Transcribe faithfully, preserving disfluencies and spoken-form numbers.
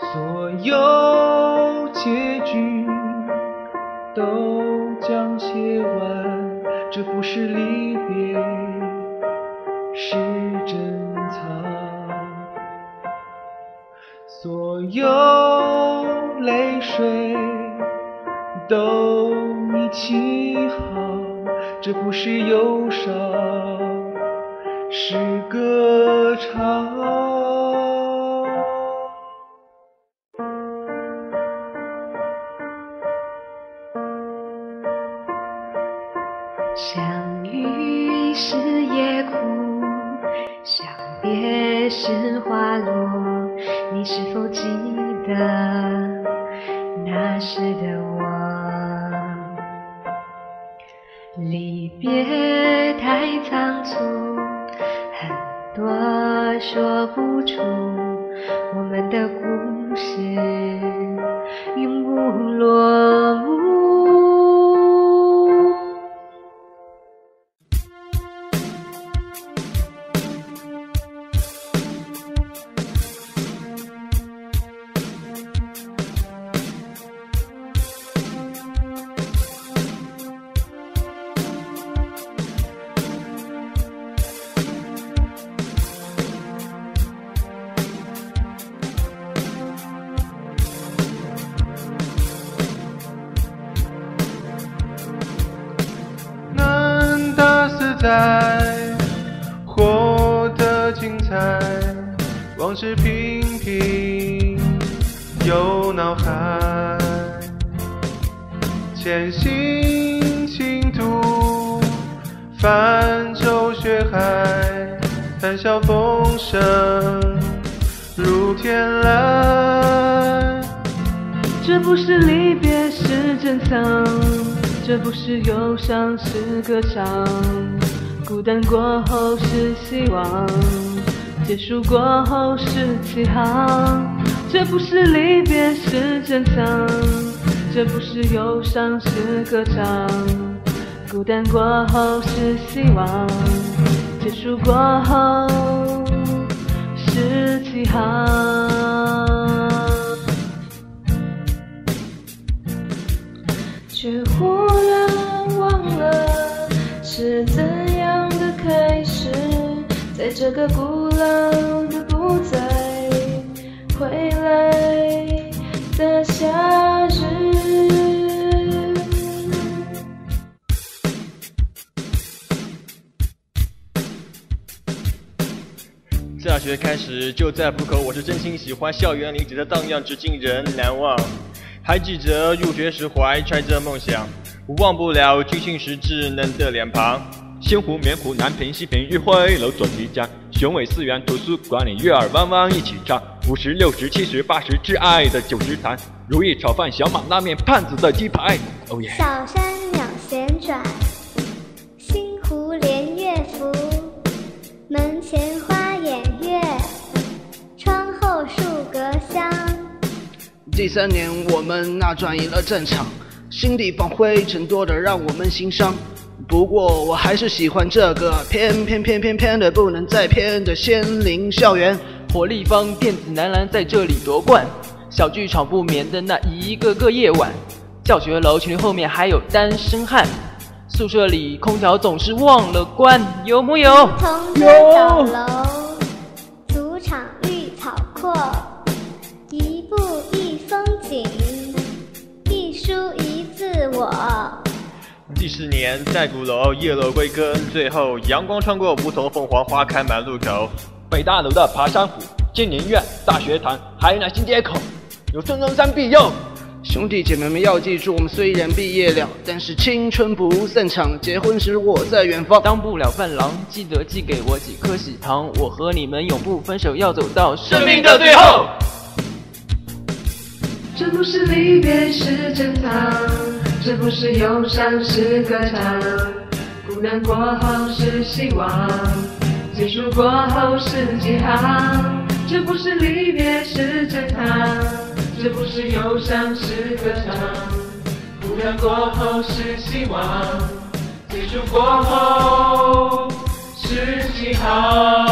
所有结局都将写完，这不是离别，是珍藏。所有泪水都一起好，这不是忧伤，是歌唱。 相遇是夜哭，相别是花落，你是否记得那时的我？离别太仓促，很多说不出，我们的故事永不落幕。 在活得精彩，往事频频又脑海，潜心倾吐，泛舟血海，谈笑风生如天籁。 这不是离别，是珍藏，这不是忧伤，是歌唱。孤单过后是希望，结束过后是起航。这不是离别，是珍藏，这不是忧伤，是歌唱。孤单过后是希望，结束过后是起航。却忽然忘了是怎样的开始，在这个古老的不再回来的夏日。 大学开始就在浦口，我是真心喜欢校园里，只得荡漾，至今仍难忘。还记得入学时怀揣着梦想，忘不了军训时稚嫩的脸庞。 仙湖、棉湖、南屏、西屏、玉辉楼做题家，雄伟寺园图书馆里月儿弯弯一起唱。五十、六十、七十、八十，挚爱的九十坛，如意炒饭、小马拉面、盼子的鸡排。哦耶！ 小山鸟旋转，星湖连月浮，门前花掩月，窗后树隔香。 第三年我们那转移了战场，新地方灰尘多的让我们心伤。不过我还是喜欢这个偏偏偏偏偏的不能再偏的仙林校园。 活力方电子男篮在这里夺冠，小剧场不眠的那一个个夜晚。教学楼群后面还有单身汉，宿舍里空调总是忘了关，有木有？ 同桌走楼，主场绿草阔，一步一风景，一书一自我。 第四年在鼓楼叶落归根，最后阳光穿过梧桐，凤凰花开满路口。 北大楼的爬山虎、金陵苑、大学堂，还有那新街口，有孙中山庇佑。 兄弟姐妹们要记住，我们虽然毕业了，但是青春不散场。结婚时我在远方， 当不了伴郎，记得寄给我几颗喜糖。我和你们永不分手，要走到生命的最后。 这不是离别，是珍藏，这不是忧伤，是歌唱。孤单过后是希望，结束过后是起航。这不是离别，是珍藏，这不是忧伤，是歌唱。孤单过后是希望，结束过后是起航。